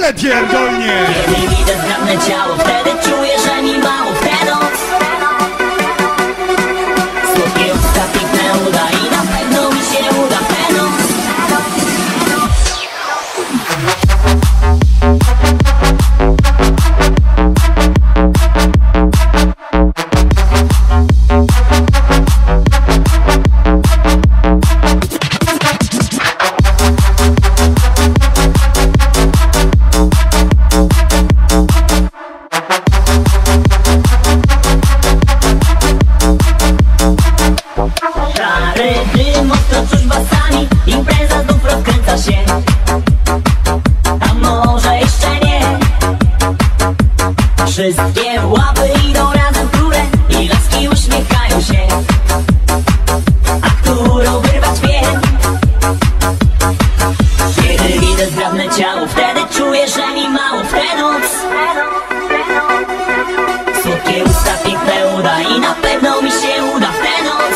ale pierdolnie! Kiedy widzę zgrabne ciało, wtedy czuję, że mi mało w tę noc. Słodkie usta, piękne uda i na pewno mi się uda w tę noc. Szary dym, ostro czuć basami, impreza znów rozkręca się. A może jeszcze nie. Wszystkie łapy idą razem w górę i laski uśmiechają się. A którą wyrwać wiem? Kiedy widzę zgrabne ciało, wtedy czuję, że mi mało w tę noc. Słodkie usta, piękne uda i na pewno mi się uda w tę noc.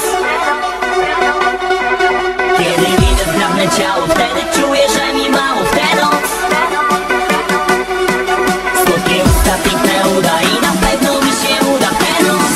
Kiedy widzę zgrabne ciało, wtedy czuję, że mi mało w tę noc. Słodkie usta, piękne uda i na pewno mi się uda w tę noc.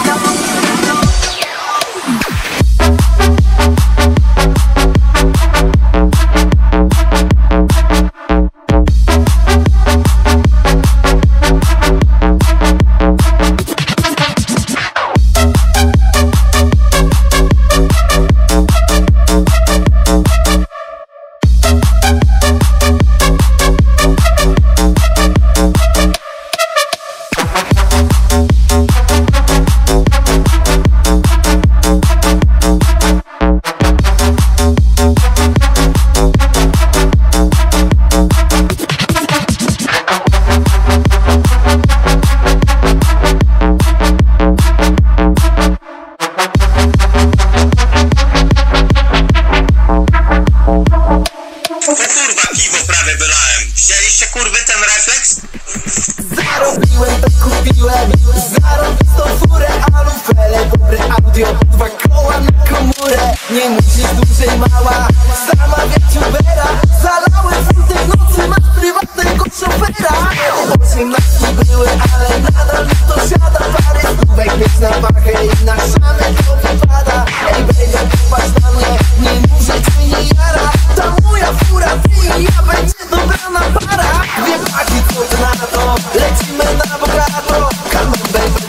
Kurwa, piwo prawie wylałem. Widzieliście kurwy ten refleks? Zarobiłem, to kupiłem zarobistą furę, alufele, dobre audio, 2 koła na komórę. Nie musisz dłużej mała zamawiać Ubera. Zalałem full tej nocy, masz prywatnego szofera. 18 były, ale nadal mi to siada. Parę stówek mieć na pachę i na szamę to wypada. Ej baby, popatrz na mnie, nie muszę cię nie jara. Ta moja fura, ty i ja, będzie dobrana para. Dwie paki, co ty na to? Lecimy na bogato. Come on baby,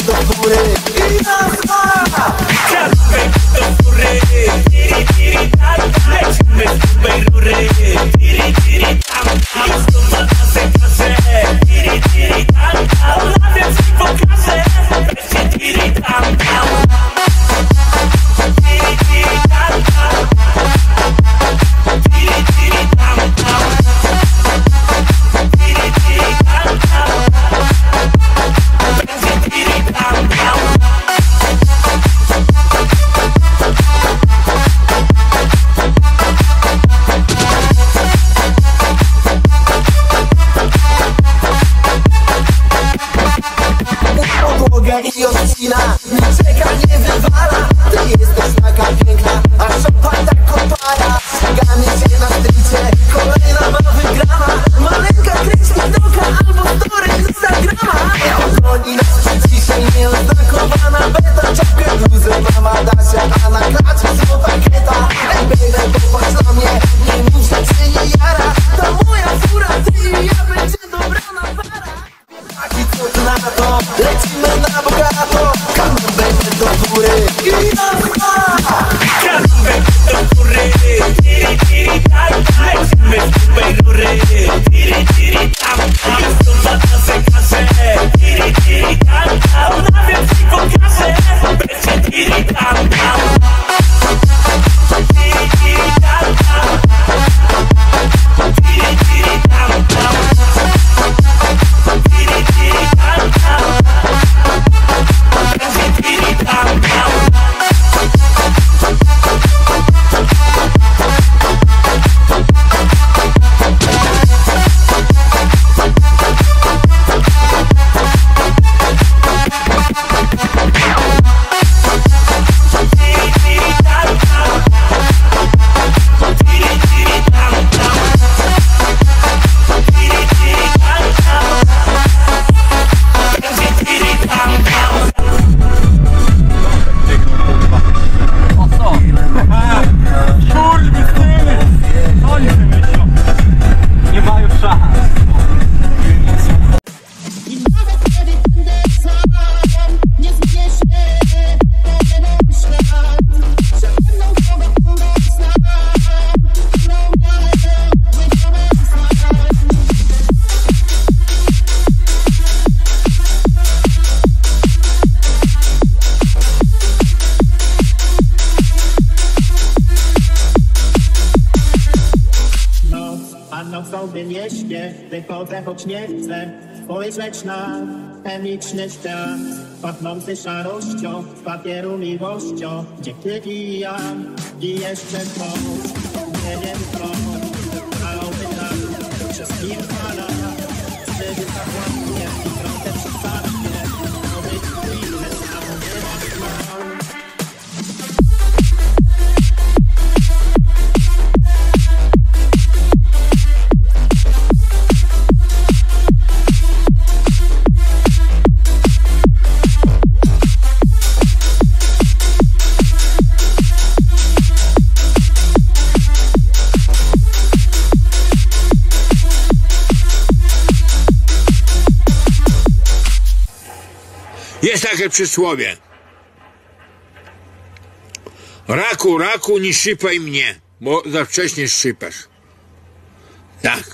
śpię, wychodzę, choć nie chcę spojrzeć na chemiczny świat, pachnący szarością, papieru miłością, gdzie pijam i jeszcze wciąż nie wiem co, malowy tak przez kilka lat, wtedy tak ładnie i trochę przypadnie, to być chwilę, a nie masz mam. Jest takie przysłowie. Raku, raku, nie szypaj mnie, bo za wcześnie szypasz. Tak.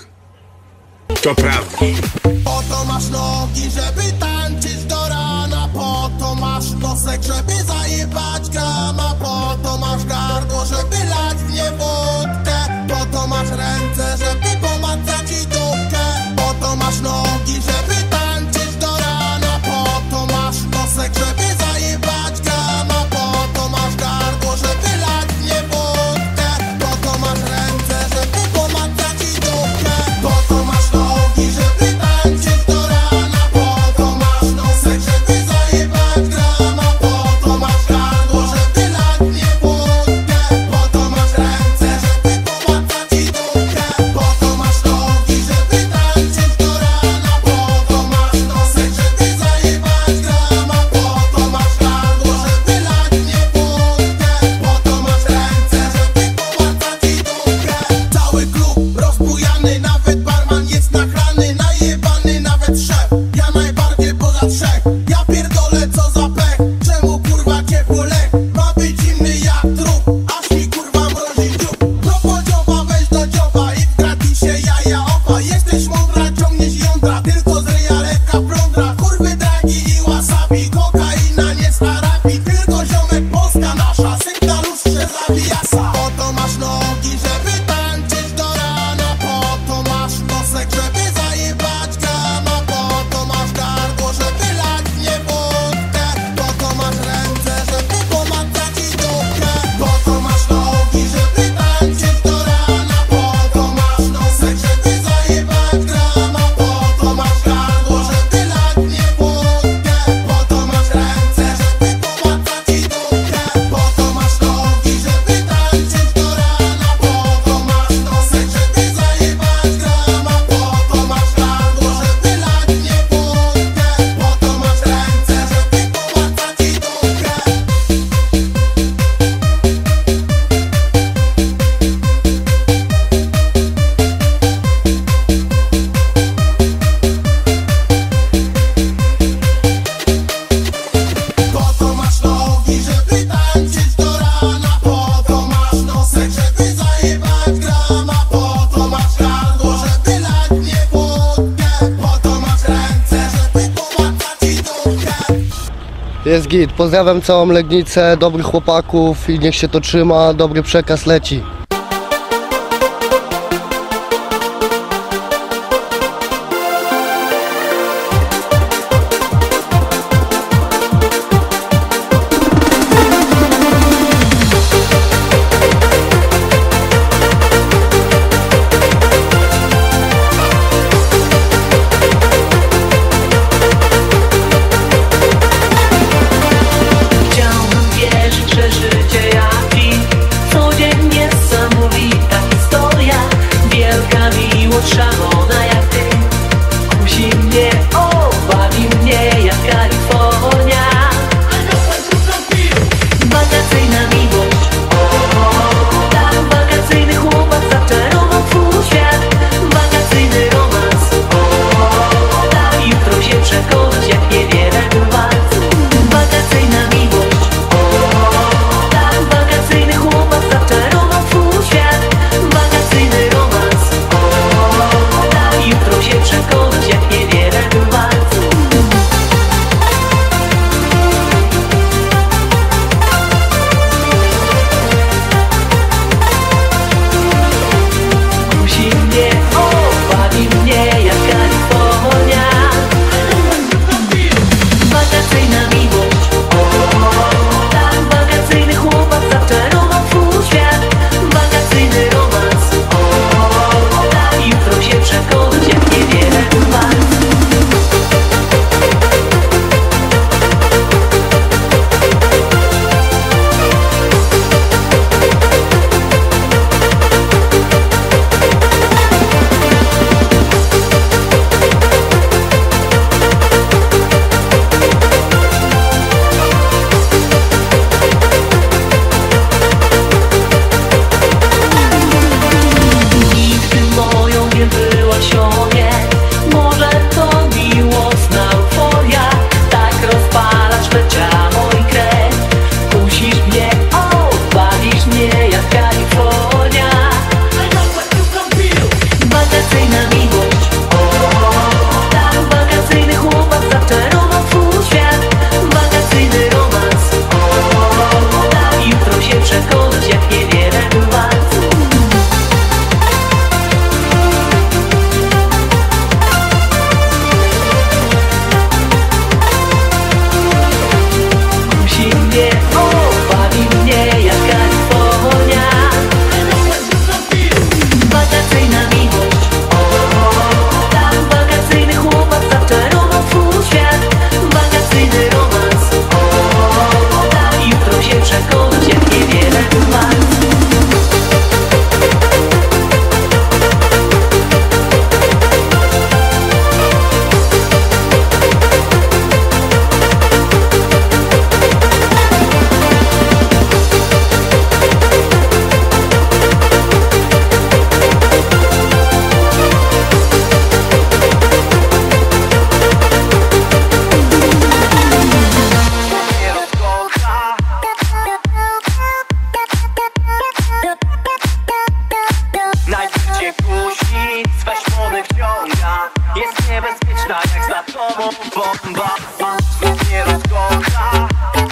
To prawda. Po to masz nogi, żeby tańczyć do rana. Po to masz nosek, żeby zajebać grama. Po to masz gardło, żeby lać w nie wódkę. Po to masz ręce, żeby pomacać ci dupkę. Po to masz nogi, żeby tańczyć do rana. Po to masz nosek, żeby zajebać grama. Po to masz gardło, żeby lać w nie wódkę. Po to masz ręce, żeby pomacać ci dupkę. Po to masz nogi, żeby tańczyć do rana. Po to masz nosek, żeby zajebać grama. Po to masz gardło, żeby lać w nie wódkę. Po to masz ręce, żeby pomacać ci dupkę. Po to masz nogi, żeby tańczyć do rana. Po to masz nosek, żeby zajebać grama. Po to masz gardło, żeby lać w nie wódkę. Po to masz ręce, żeby pomacać ci dupkę. Cały klub rozbujany, nawet barman jest nachlany, najebany nawet szef. Ja najbardziej poza trzech. Ja pierdolę, co za pech. Czemu kurwa ciepło lech? Ma być zimny jak trup, aż mi kurwa mrozi dziób. Propodzioba, weź do dzioba i w gratisie jaja opa. Jesteś mądra, ciągniesz jądra, tylko z ryja lekka plądra. Kurwy, dragi i wasabi, kokaina nie z Arabii. Tylko ziomek, Polska nasza, syk na lustrze zabija sa. Po to masz nogi, żeby tańczyć do rana. Po to masz nosek, żeby zajebać grama. Po to masz gardło, żeby lać w nie wódkę. Po to masz ręce, żeby pomacać ci dupkę. Po to masz nogi, żeby tańczyć do rana. Po to masz nosek, żeby zajebać grama. Po to masz gardło, żeby lać w nie wódkę. Po to masz ręce, żeby pomacać ci dupkę. Po to masz nogi, żeby tańczyć do rana. Po to masz nosek, żeby zajebać grama. Po to masz gardło, żeby lać w nie wódkę. Po to masz ręce, żeby pomacać ci dupkę. Po to masz nogi, żeby tańczyć do rana. Po to masz nosek, żeby zajebać grama. Po to masz gardło, żeby lać w nie wódkę. Po to masz ręce, żeby pomacać ci dupkę. Jest git, pozdrawiam całą Legnicę, dobrych chłopaków i niech się to trzyma, dobry przekaz leci. Chciałbym wierzyć, że życie jak film codziennie są bomba. Nie rozkocha.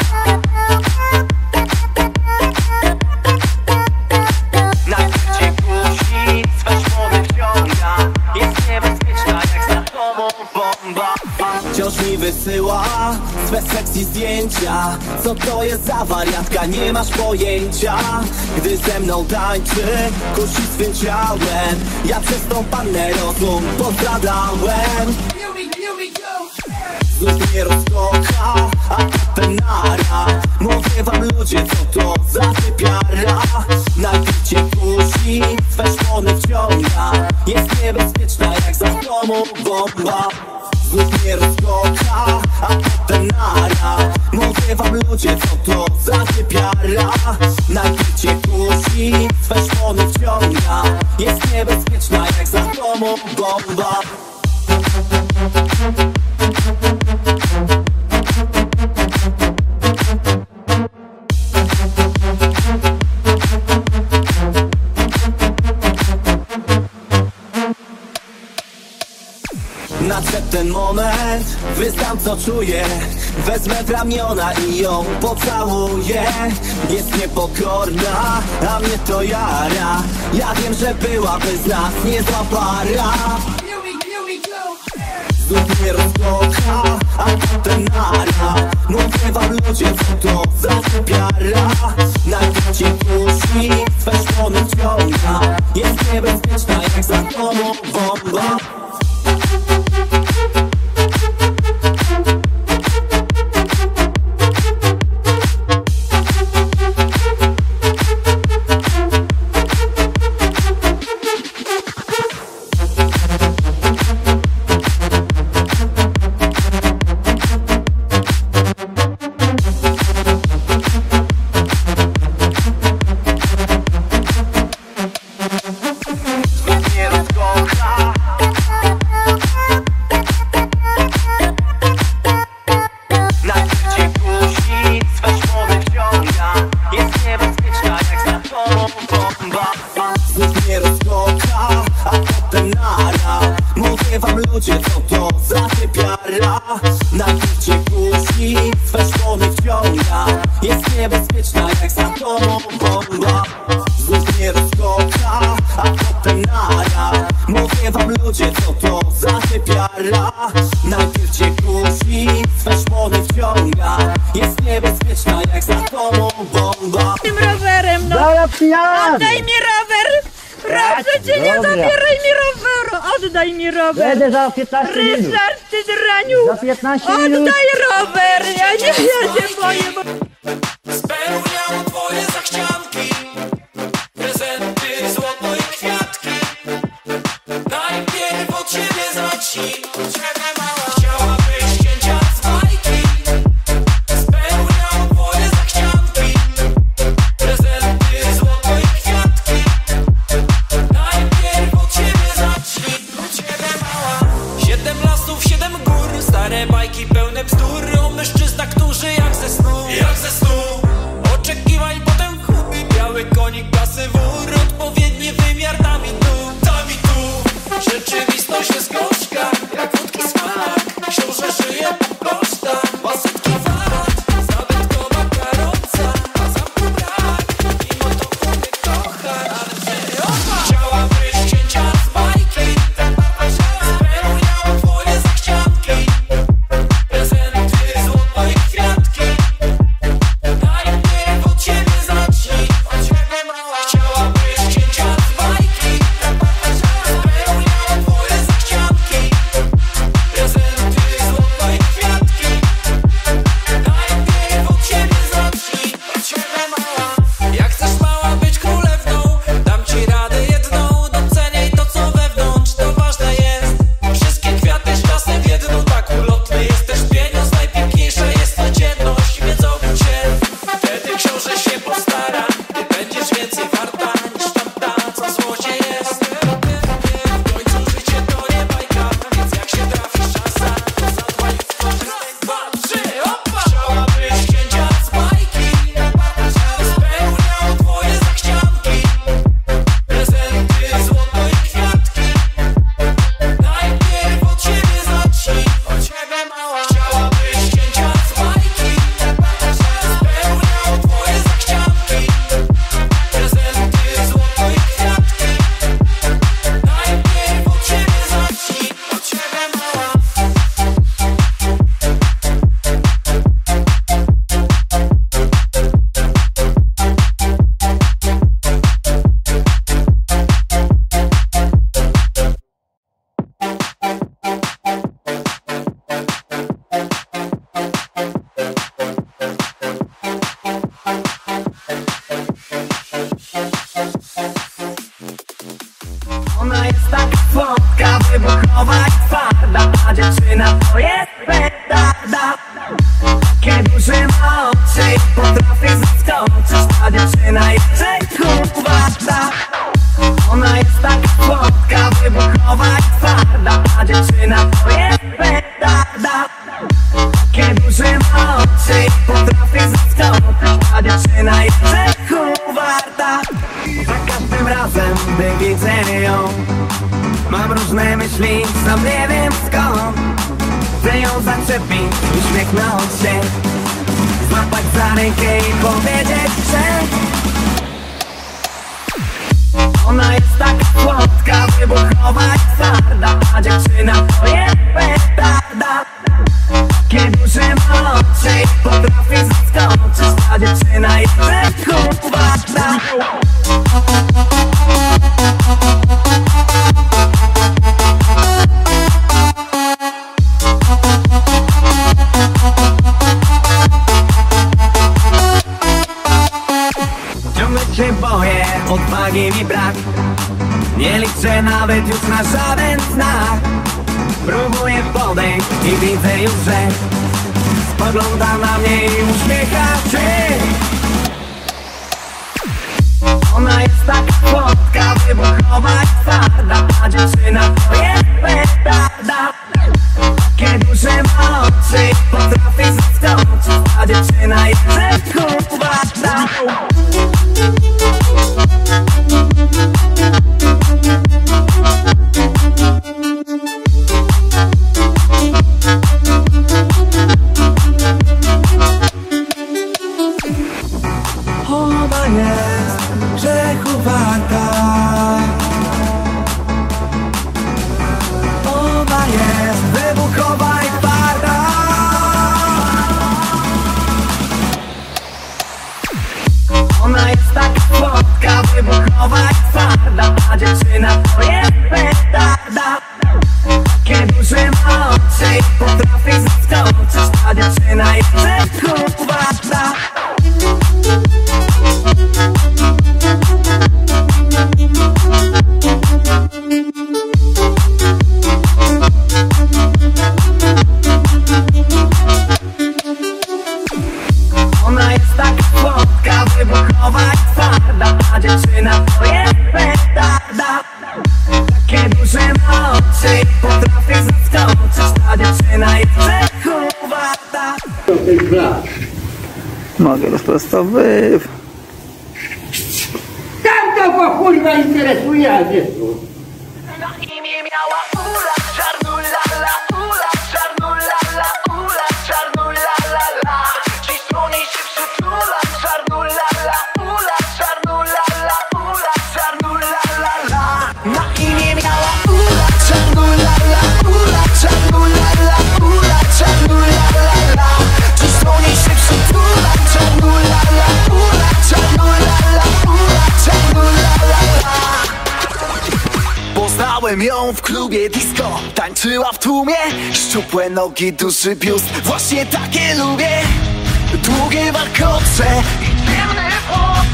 Najpierw cię kusi, swe szpony wciąga. Jest niebezpieczna jak za tobą bomba. Wciąż mi wysyła swe sexy zdjęcia. Co to jest za wariatka, nie masz pojęcia. Gdy ze mną tańczy, kusi swym ciałem. Ja przez tą pannę rozum pozadałem. Znów mnie rozkocha, a potem nara. Mówię wam ludzie, co to za typiara. Najpierw cię kusi, swe szpony wciąga. Jest niebezpieczna jak za domu bomba. Znów mnie rozkocha, a potem nara. Mówię wam ludzie, co to za typiara. Najpierw cię kusi, swe szpony wciąga. Jest niebezpieczna jak za domu bomba. Nadszedł ten moment, wyznam co czuję. Wezmę w ramiona i ją pocałuję. Jest niepokorna, a mnie to jara. Ja wiem, że byłaby z nas niezła para. Znów mnie rozkocha, a potem nara. Mówię wam ludzie, co to za typiara. Najpierw cię kusi, swe szpony wciąga. Jest niebezpieczna jak za domu bomba. Najpierw cię kusi, swe szpony wciąga. Jest niebezpieczna jak za tobą bomba. Znów mnie rozkocha, a potem nara. Mówię wam ludzie, co to za typiara. Najpierw cię kusi, swe szpony wciąga. Jest niebezpieczna jak za tobą bomba. Tym rowerem, no! Oddaj mi rower! Proszę cię, nie zabieraj mi roweru! Oddaj mi rower! Będę za 15 minut. Ryszard, ty draniu! Za 15 minut. Oddaj rower! Ja się boję, bo... Spełniam twoje zachcianki, prezenty, złoto i kwiatki. Najpierw od ciebie zacznij. Chciałabyś cięcia z bajki. Spełniam twoje zachcianki, prezenty, złoto i kwiatki. Najpierw od ciebie zacznij. Od ciebie mała. 7 lasów, 7 gór, stare bajki pełne bzdur. O mężczyznach, którzy jak ze snu, oczekiwań, potem chuj. Biały konik, klasy wór, odpowiedni wymiar tam i tu. Rzeczywistość jest gorzka, jak wódki smak. Książę żyje po kosztach, łasetki wad. Zabytkowa karoca, a zamku brak. Mimo to mnie kocha, ale mnie opa. Chciałabyś cięcia z bajki. Spełniam twoje zachcianki, prezenty, złoto i kwiatki. Najpierw od ciebie zacznij. Chciałabyś cięcia z bajki. Spełniam twoje zachcianki. myśli, sam nie wiem skąd. Chcę ją zaczepić, uśmiechnąć się, złapać za rękę i powiedzieć, że ona jest taka słodka, wybuchowa i twarda, a dziewczyna to jest petarda. Kiedy duży ma oczy i potrafi zaskoczyć, ta dziewczyna jest rzeczką warta. Ciągle się boję, odwagi mi brak. Nie liczę nawet już na żaden znak. Próbuję podejść i widzę już, że spogląda na mnie i uśmiecha się. Ona jest taka słodka, wybuchowa i twarda, a dziewczyna to jest petarda. Kiedy duży ma oczy i potrafi zaskoczyć, a dziewczyna jest rzeczką warta. Ona jest grzechu warta. Ona jest wybuchowa i twarda. Ona jest taka słodka, wybuchowa i twarda, a dziewczyna to jest petarda. Kiedy duży ma oczy i potrafi zaskoczyć, ta dziewczyna jest rzeczką warta. Ona jest taka słodka, wybuchowa i twarda, a dziewczyna to jest petarda. Takie duże ma oczy i potrafi zaskoczyć, ta dziewczyna jest rzeczką warta. Mogę rozprostowywać. Tam to po kurwa interesuje, a nie tu. Na imię miała Ula, czarnulala, Ula, czarnulala, Ula, czarnulala. Dziś słoni się przytula, czarnulala, Ula, czarnulala, Ula, czarnulala. Na imię miała Ula, czarnulala, Ula, czarnulala, Ula, czarnulala. Dziś słoni się przytula, czarnulala, Ula, czarnulala, Ula, czarnulala. Poznałem ją w klubie disco, tańczyła w tłumie, szczupłe nogi, duży biust, właśnie takie lubię. Długie warkocze i ciemny włos,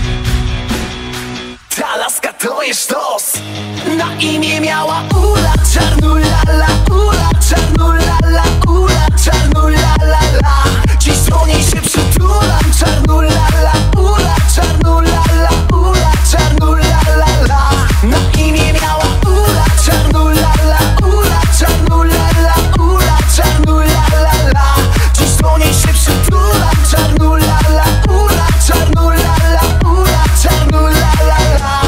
ta laska to jest sztos. Na imię miała Ula, czarnulala, Ula, czarnulala, Ula, czarnulala. Dziś słoniej się przytulam, czarnulala, Ula, czarnulala, Ula, czarnulala. Na imię miała Ula, czarnulala, Ula, czarnulala, Ula, czarnulala. Dziś słoniej się przytulam, czarnulala, Ula, czarnulala, Ula, czarnulala.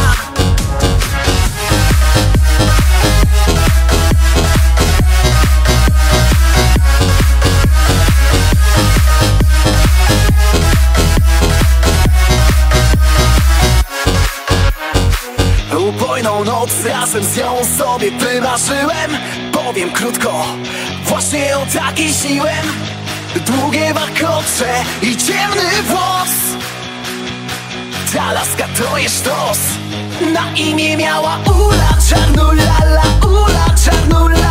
Upojną noc razem z nią sobie wymarzyłem. Powiem krótko, właśnie ją takiej śniłem. Długie warkocze i ciemny włos, ta laska to jest sztos. Na imię miała Ula, czarnulala, Ula, czarnulala.